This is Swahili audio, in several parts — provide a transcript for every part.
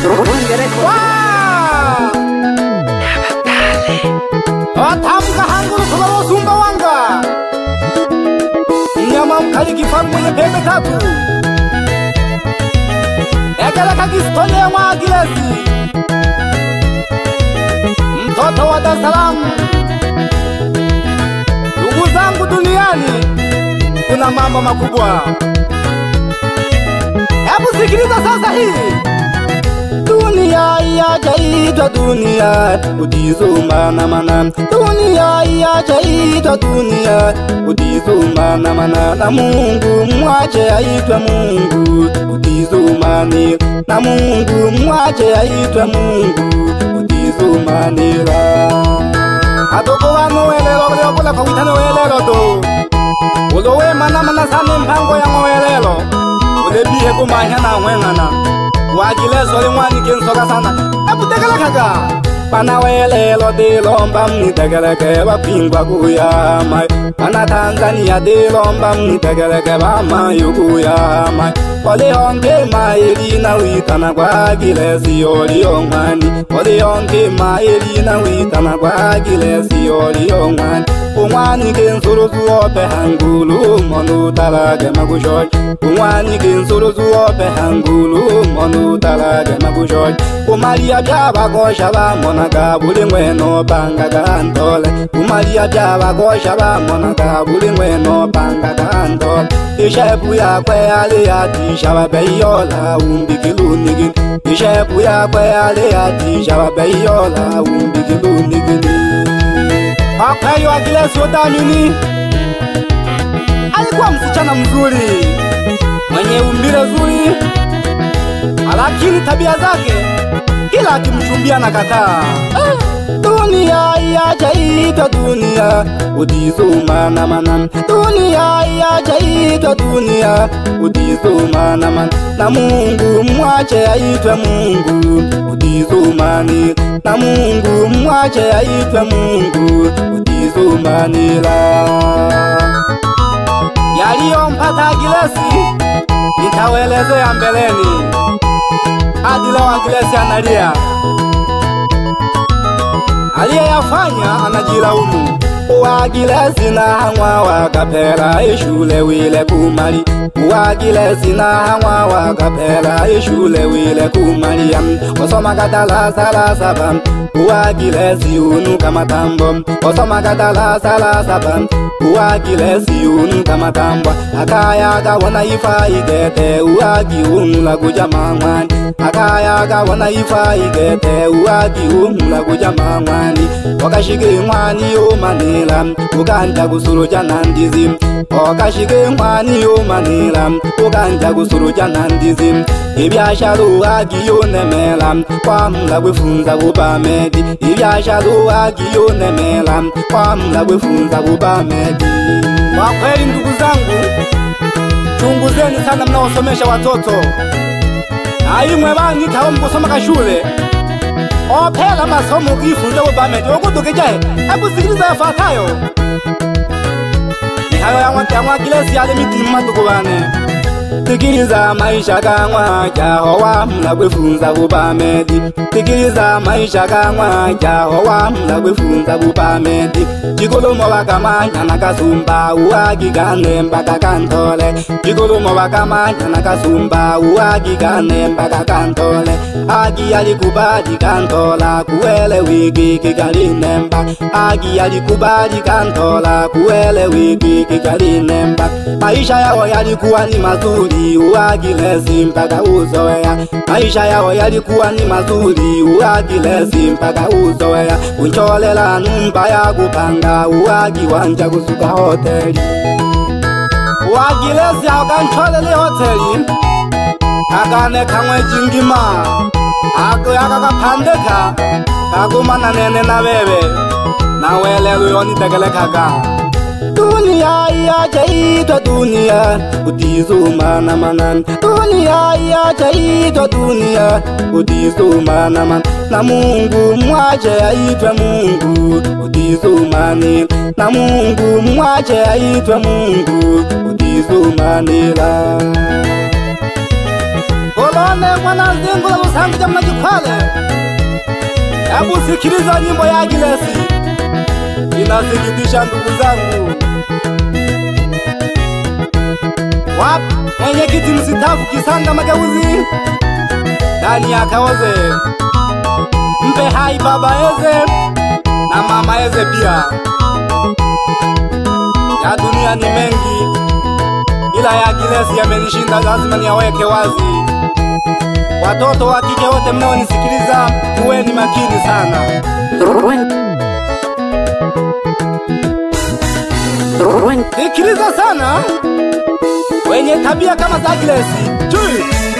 Tamka hanguru kubaro Sumbawanga Nyama mkali kifaru mwenye pembe tatu Ekele kakistole ya Mwagilesi mtoto wa Dar es Salaam. Ndugu zangu duniani kuna mambo makubwa. Hebu sikiliza sasa hii. Dunia yajaitwa dunia udizumana mana. Dunia yajaitwa dunia udizumana mana. Na Mungu mwache aitwe Mungu udizumani. Na Mungu mwache aitwe Mungu udizumanira. Atoko wano welelo wala kwa witano welelo do. Ulowe mana sane mpango ya welelo. Ulebihe kumanya na wengana. Wagileso le mwani kensoka sana. Ebu tegelekaga. Pana welelo de lomba mni tegeleke wapingwa kuyama. Pana Tanzania de lomba mni tegeleke wama yukuyama. Ole onke maeli na witana kwa Gilesi oli ongani. Ole onke maeli na witana kwa Gilesi oli ongani. Umwani kensuru zuope hangulu monu talage magushoy. Umwani kensuru zuope hangulu monu talage magushoy. Umalia byaba gosha ba monaga buli mweno banga gantole. Umalia byaba gosha ba monaga buli mweno banga gantole. Ishepu ya kwe ali ati shaba beyola umbikilunigin. Ishepu ya kwe ali ati shaba beyola umbikilunigin. Akweli wa Gilesi udamini alikuwa msichana mzuri mwenye umbile zuri, lakini tabia zake kila akimchumbia na kataa. Dunia yajaitwa dunia udizumana mana. Dunia yajaitwa dunia udizumana mana. Na Mungu mwache aitwe Mungu udizumani. Na Mungu mwache aitwe Mungu udizumanila. Yaliyompata Gilesi nitawelezea mbeleni. Hadi leo Gilesi analia. Aliyeyafanya anajilaumu. Uwagilesi na hangwa wakapela ishule wile kumali. Uwagilesi na hangwa wakapela ishule wile kumali. Osoma katala sala saba. Uwagilesi unuka matambo. Osoma katala sala saba. Uwagilesi unuka matambo. Akayaga wana ifa igete. Uwagi unula kujamangwani. Akayaga wana ifa igete. Uwagi unula kujamangwani. Wakashike mwani umanila. Uganja gusuruja nandizi. Wakashike mwani umanila. Uganja gusuruja nandizi. Ibyasharu agiyonemela. Kwa mla gwefunza bubamedi. Ibyasharu agiyonemela. Kwa mla gwefunza bubamedi. Kwa kweli ndugu zangu, chunguzeni sana mnaosomesha watoto. Na imwe bangi tawo mkusoma kashule. Opela masomo kifunza bubamedi. Okudukejahe, hebu sikiliza yafuatayo. Ni hayo ya Gilesi yale miti mmadukubane. Tikiliza maisha kangwa Jahowa mla gwefunza bubamedi. Tikiliza maisha kangwa Jahowa mla gwefunza bubamedi. Jikulumo wakamanya nakasumba uwagigane mpaka kantole. Jikulumo wakamanya nakasumba uwagigane mpaka kantole. Agi alikubali kantola kuele wiki kikalinemba. Agi alikubali kantola kuele wiki kikalinemba. Maisha yao yalikuwa ni mazuri Uwagilesi mpaka uzoea. Maisha yao yalikuwa ni mazuri Uwagilesi mpaka uzoea. Uncholela numba ya kupanga Uwagi wanja kusuka hoteli. Uwagilesi akancholele hoteli. Akane kamwe jingima. Ako yaka kapandeka. Kakumana nene na bebe. Na welelu yoni tegelekaga. Dunia yajaitwa dunia udizumana mana. Dunia yajaitwa dunia udizumana mana. Na Mungu mwache aitwe Mungu udizumani. Na Mungu mwache aitwe Mungu udizumanila. Kolone mwana zingu la Lusangi jamna Jukwale. Hebu sikiliza nyimbo ya Agilesi. Inasikitisha ndugu zangu. Wap mwenyekiti msitafu Kisanga Mageuzi ndani ya Kaoze. Mpe hai baba Eze na mama Eze pia. Ya dunia ni mengi, ila ya Agilesi yamenishinda, lazima niaweke wazi. Watoto wa kike wote mnaonisikiliza, kuweni makini sana. Sikiliza sana wenye tabia kama za Agilesi. Chui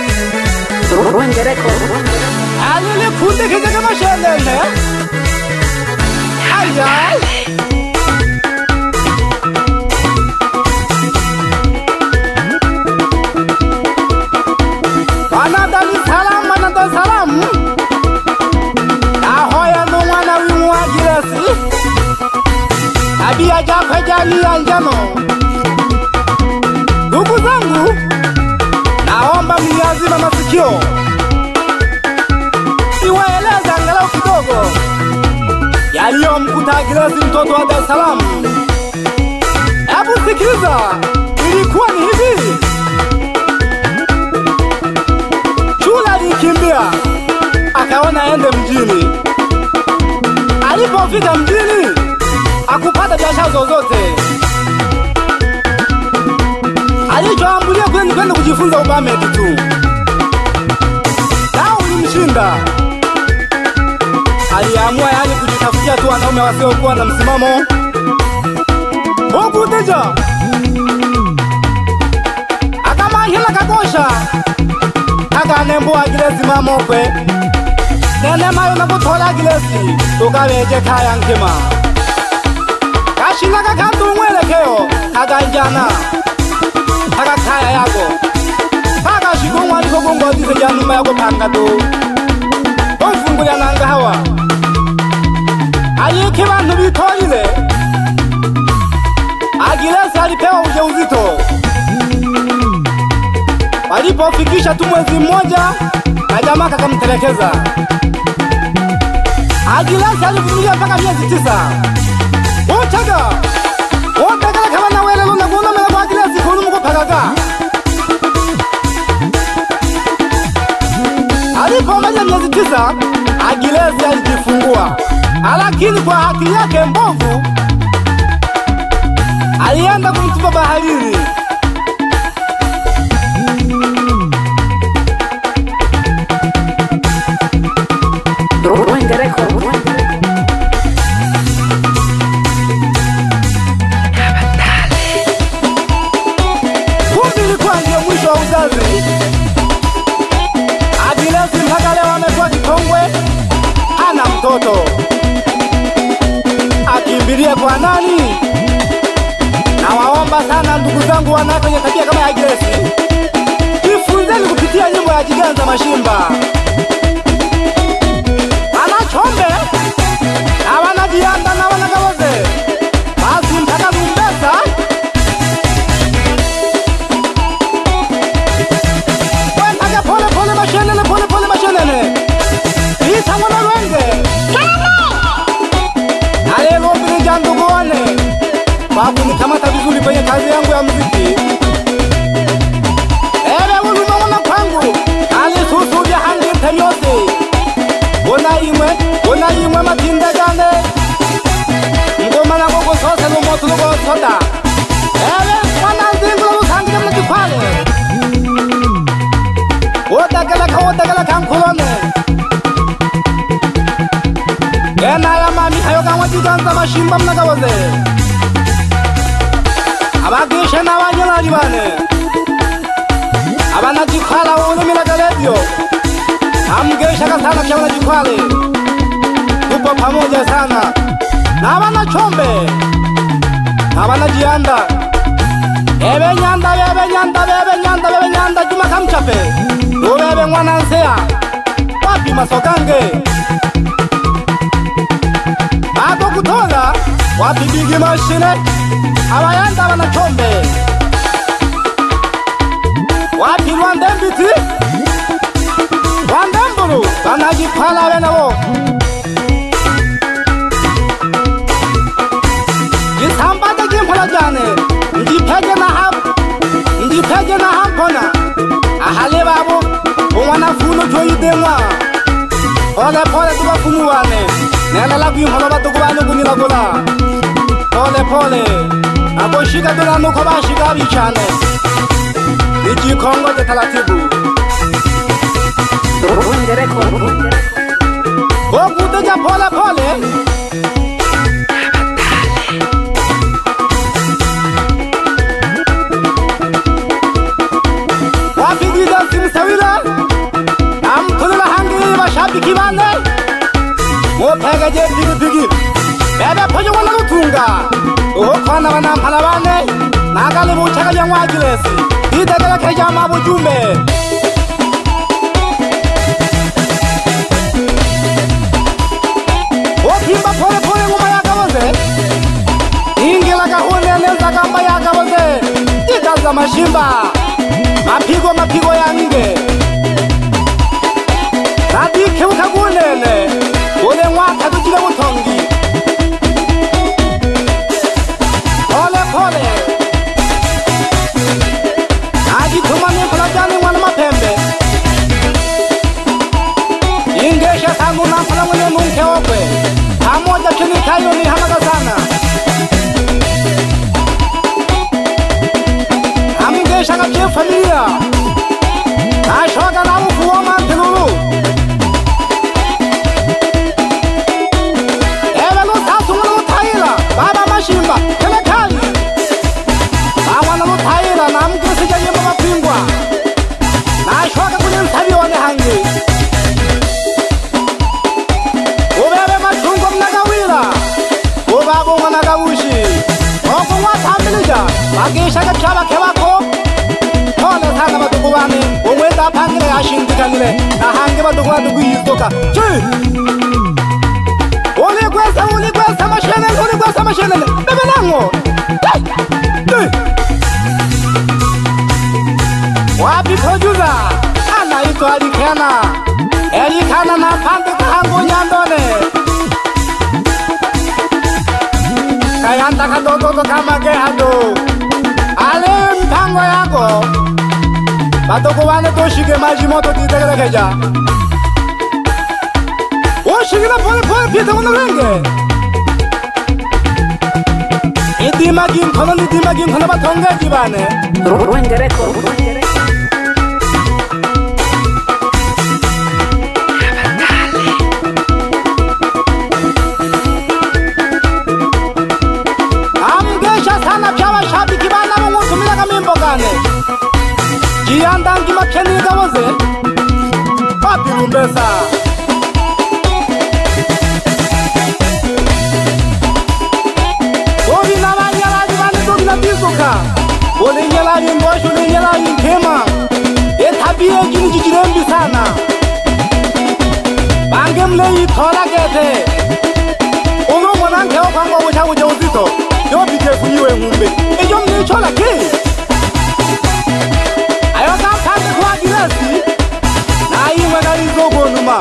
alili kunde kija kama shendene. Ayay Wanadali salam, wanadali salam. Ahoya no mwana wimu wa Agilesi. Tabia jakwe jani ya njano. Ndugu zangu, naomba mniazima masikio, siwaeleza angalau kidogo yaliyomkuta Agilesi mtoto wa Dar es Salaam. Hebu sikiliza, ilikuwa ni hivi. Chula alikimbia, akaona aende mjini. Alipofika mjini, akupata biashara zozote. Alichoambulia kwenda kujifunza ubamedi tu. Nao ulimshinda. Aliamua yani kujitafutia tu wanaume wasiokuwa na msimamo. Huku teja akamahila kakosha. Akanembo Agilesi mamokwe. Nene mayo na kutola Agilesi tukaweje kaya nkima. Kashina kakantu mwelekeo kaganjana Haka kaya yako Haka shikungwa niko gongo dise januma yako panga tu Onfungu ya nanga hawa Aliyeke bantu bitolile Agilesi alipewa ujauzito. Walipofikisha tu mwezi mmoja na jamaa kakamtelekeza. Agilesi alivumilia mpaka miezi 9. Ochaga Otagala kama na wele luna kuna mela kwa Agilesi kunu mko pagaga. Alipomaliza miezi 9, Agilesi alijifungua. Lakini kwa haki yake mbovu alienda kumtupa baharini. Agilesi mpaka leo amekuwa kikongwe, hana mtoto. Akimbilie kwa nani? Na waomba sana ndugu zangu wanawake wenye tabia kama ya Agilesi, jifunzeni kupitia nyimbo ya Jiganza Mashimba. Anachombe na wanajianda na wanagawoze basi mpaka Lumbesa. Wentaga pole pole mashenene, pole pole mashenene. Ita mwana wenge alelo mbili jandu kuwane babu nikamata vizuri kwenye kazi yangu ya muziki. Ewe uluma wana kwangu alisusu vya hangi mtenyosi. Ona imwe matinda jane ngoma na gogo sose lumotu lugo soda. Ewe mwana zingu Lusangi jamna Jukwale. Otagala kankulone. Gena ya mami hayo kama Jiganza Mashimba mnagawoze. Abagisha na wanyala libane. Abana Jukwala wulumila galedio. Amgesha kasana kiamna Jukwale. Tupo pamoja sana. Na abana chombe. Na abana jianda. Ebe nyanda Juma Kamchape. Ubebe mwana nsea. Wapi Masokange. Bado kutola. Wapi Bigi Mashine. Abayanda abana chombe. Wapi Rwanda Mbiti. wanajipala wenao Jisambata jimpala jane Njipege na hampona Ahale babu Umwana funo joyi demwa Pole tuwa fumu wane Nela lagu yumpala batu kubano kunila gula Pole Abo shiga dula nukoba shiga bichane Niji kongo de talatibu O kuteja pole Wapigida simsawila Amtulila hangi washabi kibane Mopega je pigi Bebe pojo wana lutunga Oho kwana wana mpalabane Nagali buchaga ya mwajilesi Idegele keja mabu jume Opimba pole nguma ya kawaze Ingila kahune neza kamba ya kawaze Ikaza mashimba Mapigo ya nge Nadike ukagunene Ule mwaka tujile utongi Pole Najituma nimpula jani mwana mapembe Ingesha tangu nampula mwene munke okwe Pamoja chini kayo ni hamaga sana Amgesha kachie familia Nashoga na ufuwa mantilulu Ewe lutasu mwana lutaila Baba mashimba Kele kali Mwana lutaila na mgisi jayima mapingwa Nashoga kwenye mtabi wane hangi Ubebe machungo mnagawila Ubabu mwanagawishi Oku watamilija Magisha kachaba kewako Pole sana batuku wane Umweta pangile ashindikanile Na hangi batuku batuku yizoka Chui Ulikwesa mashenele Bebe nango Wapi producer Anaito Elikana na pande kuhangu nyandone Kayanta kadodo kama gehado Ale mpango yako Batoko wane toshige majimoto titegele keja Oshigila pole pita wana renge Idima gimkono batonge jibane Ruengereko Amgesha sana pyawa shabi kibana mungutumila kamimbo kane Jiandangi makeni gawaze Papi rumbesa Ole nyelani mbosho le nyelani nkema Etabiye jini jijirembi sana Bange mle itola kete Uno mwananke opango ucha uja uzito Yo bije funyiwe ngumbe Ejo mle ichola ki Ayo kampande kwa giresi Na iwe na izogo numa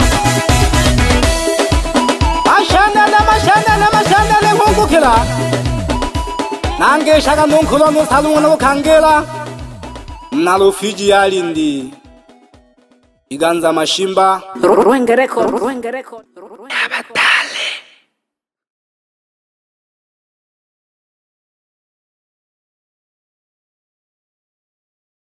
Mashandele mungu kila Nangeshaga nunkulo nusalu wana ukangela Nalo Fiji alindi Iganza mashimba Ruengereko Abatale